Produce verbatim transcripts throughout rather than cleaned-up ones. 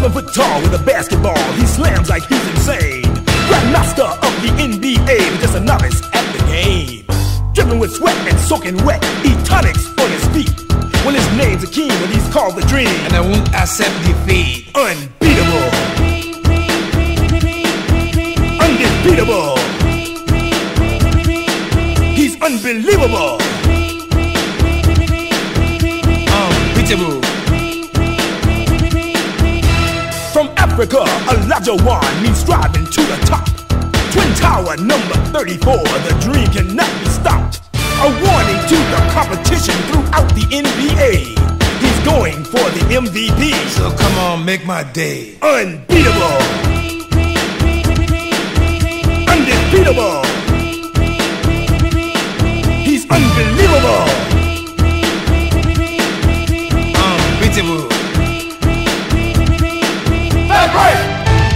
Seven foot tall with a basketball, he slams like he's insane. Grandmaster of the N B A, but just a novice at the game. Dripping with sweat and soaking wet, E-tonics on his feet. When his name's Akeem, when he's called the Dream, and I won't accept defeat. Unbeatable, undefeatable. He's unbelievable, unbeatable. From Africa, Elijah Wan means striving to the top. Twin Tower number thirty-four, the dream cannot be stopped. A warning to the competition throughout the N B A. He's going for the M V P. So come on, make my day. Unbeatable, undefeatable. He's unbelievable, unbeatable. That's right.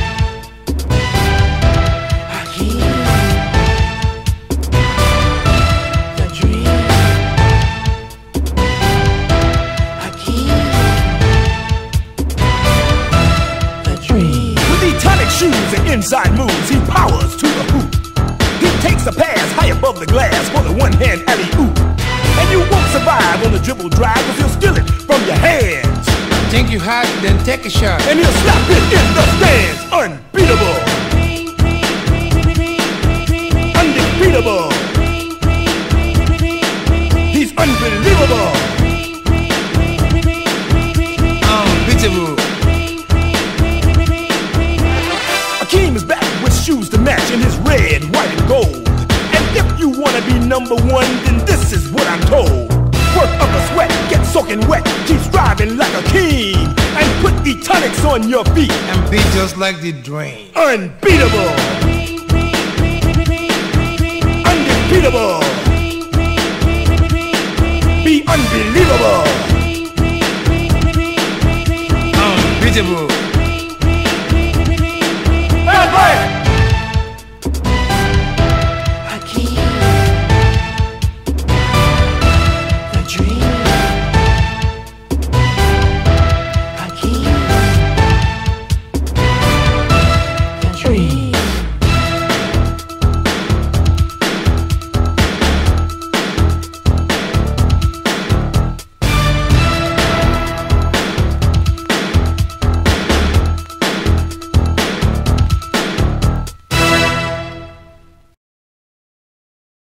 Shoes and inside moves, he powers to the hoop. He takes a pass high above the glass for the one-hand alley-oop. And you won't survive on the dribble drive, cause he'll steal it from your hands. Think you hot, then take a shot. And he'll slap it in the stands. Unbeatable, undefeatable. He's unbelievable, unbeatable. Akeem is back with shoes to match in his red, white, and gold. And if you wanna be number one, then this is what I'm told. Work up a sweat, get soaking wet, keep striving like Akeem, and put E-tonics on your feet. And be just like the Dream. Unbeatable, undefeatable. Be unbelievable, unbeatable. That's right.